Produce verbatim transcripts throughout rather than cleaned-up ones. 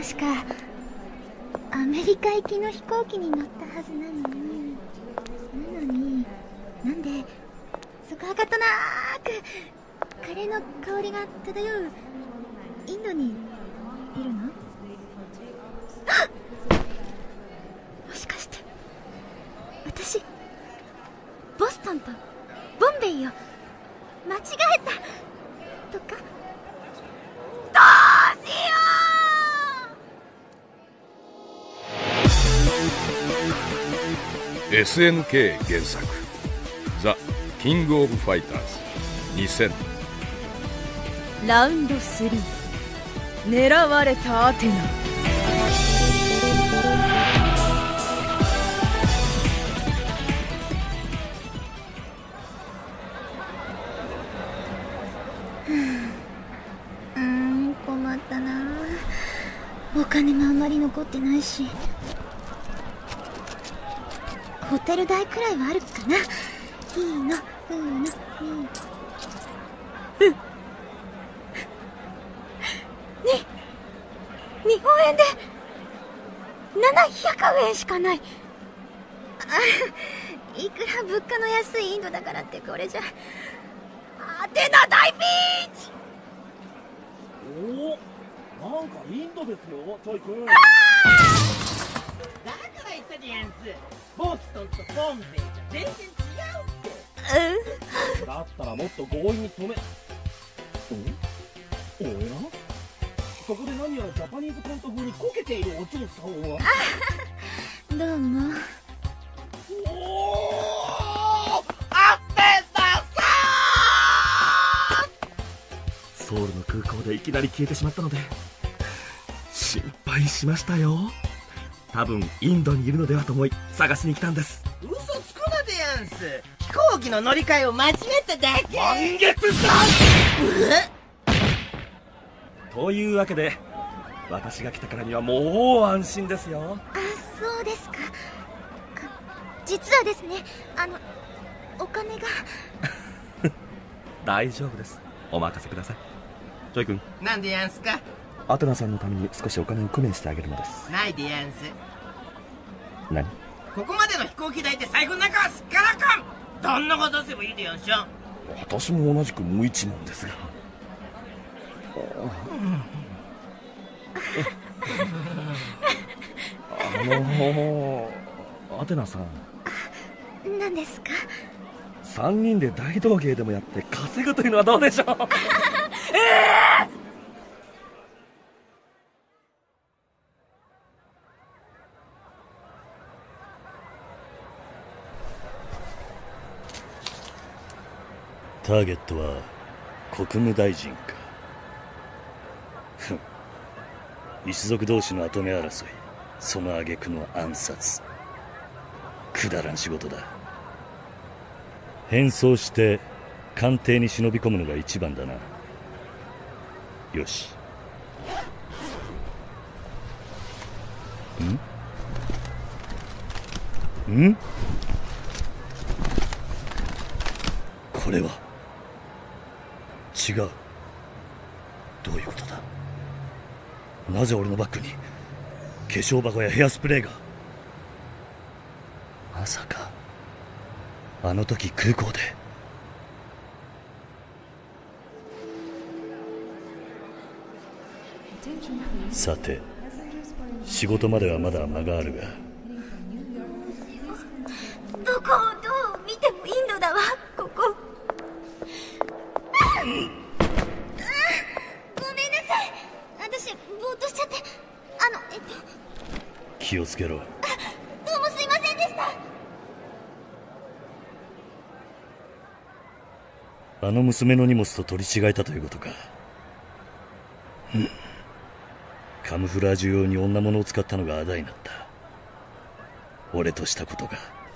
確かアメリカ行きの飛行機に乗ったはずなのになのになんでそこはかとなーくカレーの香りが漂うインドにいるの？もしかして私ボストンとボンベイを間違えたとか？どうしよう。 エスエヌケー 原作ザ・キング・オブ・ファイターズにせん。 ラウンドスリー狙われたアテナ。 うーん、困ったな。お金もあんまり残ってないし、ホテル代くらいはあるかな。いいの、ふうの、うん。うん。に、日本円でななひゃくえんしかない。あ、いくら物価の安いインドだからってこれじゃ。アテナ大ピンチ。 おお、なんかインドですよ、チョイ君。だから言ったじゃんす。ボストンとボンベイじゃ全然違うって。だったらもっと強引に止め。おおや、そこで何やらジャパニーズコント風にこけているお嬢さんは。 どうも。 おお、アテナさん。ソウルの空港でいきなり消えてしまったので心配しましたよ。多分インドにいるのではと思い探しに来たんです。 嘘つくなでやんす。飛行機の乗り換えを間違えただけ。 満月さんというわけで私が来たからにはもう安心ですよ。 あ、そうですか。実はですね、あのお金が大丈夫です、お任せください。ジョイ君、 なんでやんすか。 アテナさんのために少しお金を工面してあげるのです。 ないでやんす。 何？ ここまでの飛行機代って財布の中はすっからかん。どんなことすればいいでやんしょ。 私も同じく無一文ですが。あのアテナさん、 何ですか？ さんにんで大道芸でもやって稼ぐというのはどうでしょう。 えーターゲットは国務大臣か。ふん、一族同士の跡目争い、その挙句の暗殺。くだらん仕事だ。変装して官邸に忍び込むのが一番だな。よし。んんこれは違う。どういうことだ。なぜ俺のバッグに化粧箱やヘアスプレーが。まさかあの時空港で。さて、仕事まではまだ間があるが、 どこをどう見てもインドだわ、ここ。ごめんなさい、私ぼーっとしちゃって。あのえっと気をつけろ。 どうもすいませんでした。 あの娘の荷物と取り違えたということか。ふん、カムフラージュ用に女物を使ったのがあだになった。俺としたことが。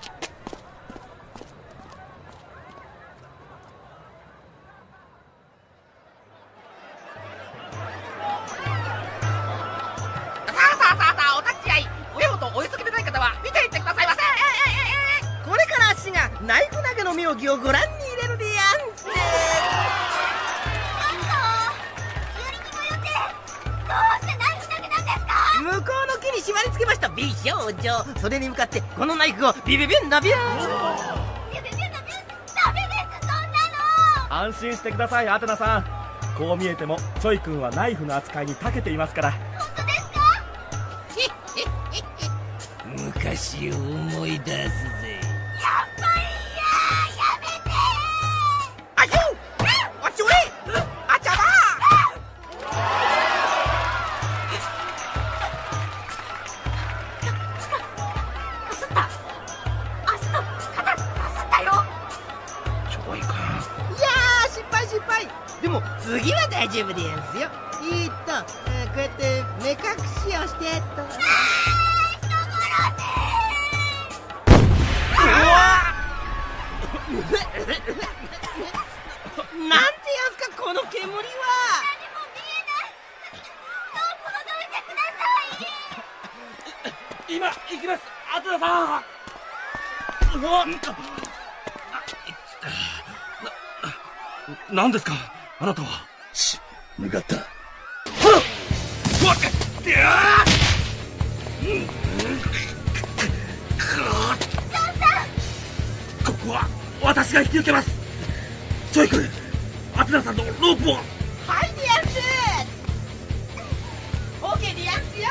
ナイフ投げの妙技をご覧に入れるでやんす。 あんた、よりにもよってどうしてナイフ投げなんですか？ 少女、それに向かってこのナイフをビビビンナビューン。 ビビビビダメです、そんなの。 安心してください、アテナさん。こう見えてもチョイ君はナイフの扱いに長けていますから。 本当ですか？ 昔を思い出すぜ。 やっぱり嫌、やめて。 あひょあちょえあちゃばかすった。足と肩かすったよ。 ちょいか。いやー、失敗失敗。でも次は大丈夫でやんすよ。えーっと、えーこうやって目隠しをしてっと。なんてやつかこの煙は。 何も見えない。ロープほどいてください。 今行きます、アテナさん。うわっ、な、なんですかあなたは。 し、向かった。 はっ、うわっ、いやー、うん、ここは私が引き受けます。チョイ君、アテナさんのロープを。 はいでやんす。オーケーでやんすよ。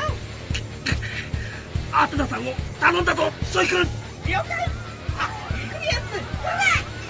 アテナさんを頼んだぞ、チョイ君。 了解。あ、行くでやんす。ほら。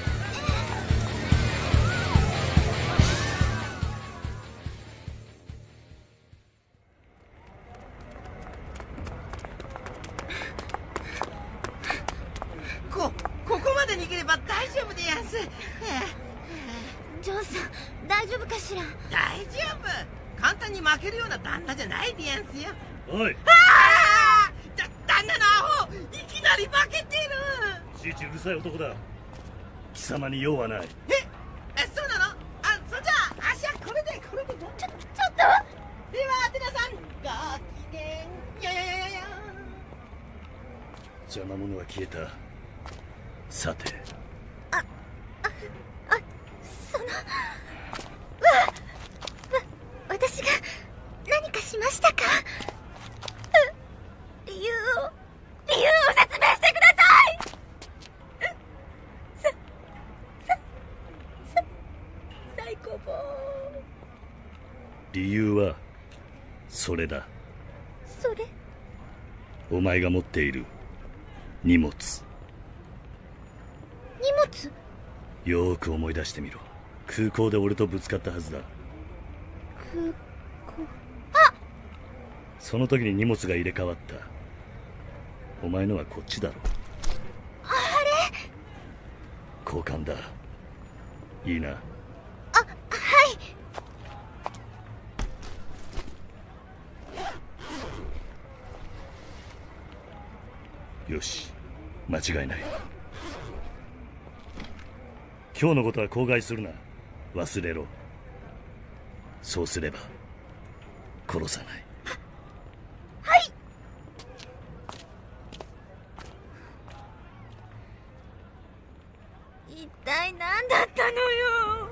こ、ここまで逃げれば大丈夫でやんす。 ジョンさん、大丈夫かしら？ 大丈夫。簡単に負けるような旦那じゃないでやんすよ。 おい、 ああ、だ旦那のアホ、いきなり負けてる。 いちいちうるさい男だ。貴様に用はない。 え、え、そうなの？あ、そんじゃあ足はこれでこれで。ちょ、ちょっと。ではアテナさん、ごきげんよよよよよ。 邪魔者は消えた。さて、 その、わ、わ、私が何かしましたか？う理由を、理由を説明してください。さ、さ、さ、サイコボー。 理由はそれだ。 それ？ お前が持っている荷物。 荷物？ よーく思い出してみろ。空港で俺とぶつかったはずだ。 空港。あ！ その時に荷物が入れ替わった。お前のはこっちだろ。 あれ？ 交換だ。いいな。 あ、はい。 よし、間違いない。今日のことは口外するな。忘れろ。そうすれば殺さない。 はい。一体何だったのよ。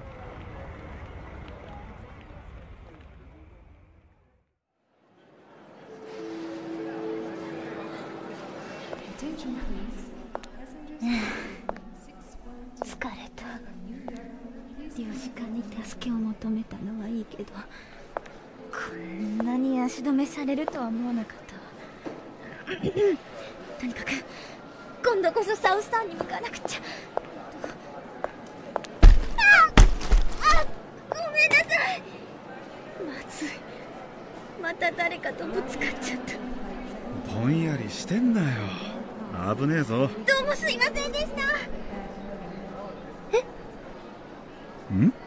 疲れた。領事館に助けを求めたのはいいけど、こんなに足止めされるとは思わなかったわ。とにかく今度こそサウスタウンに向かなくちゃ。ああ、ごめんなさい。まずい、また誰かとぶつかっちゃった。 ぼんやりしてんなよ。危ねえぞ。 どうもすいませんでした。 ん？